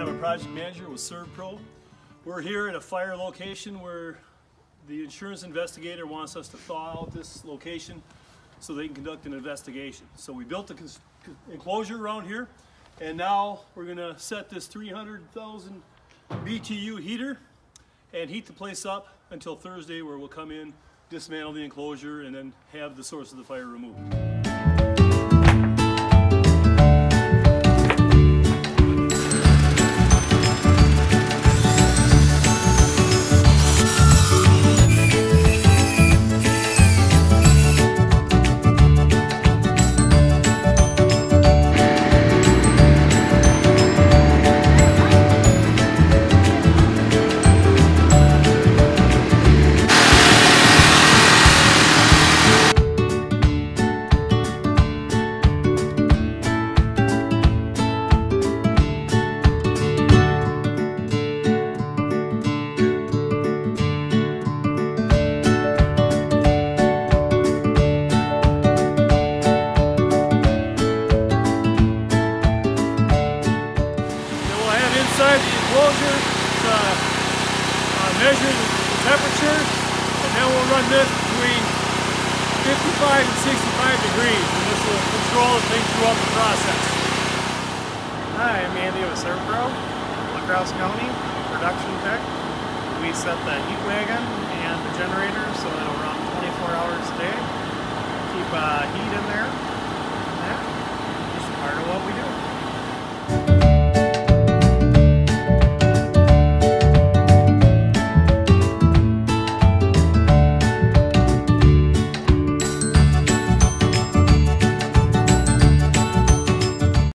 I'm a project manager with SERVPRO. We're here at a fire location where the insurance investigator wants us to thaw out this location so they can conduct an investigation. So we built the enclosure around here, and now we're going to set this 300,000 BTU heater and heat the place up until Thursday, where we'll come in, dismantle the enclosure, and then have the source of the fire removed. Inside the enclosure, measure the temperature, and then we'll run this between 55 and 65 degrees, and this will control the thing throughout the process. Hi, I'm Andy with SERVPRO, LaCrosse County, production tech. We set the heat wagon and the generator so it'll run 24 hours a day. Keep heat in there, and that's just part of what we do.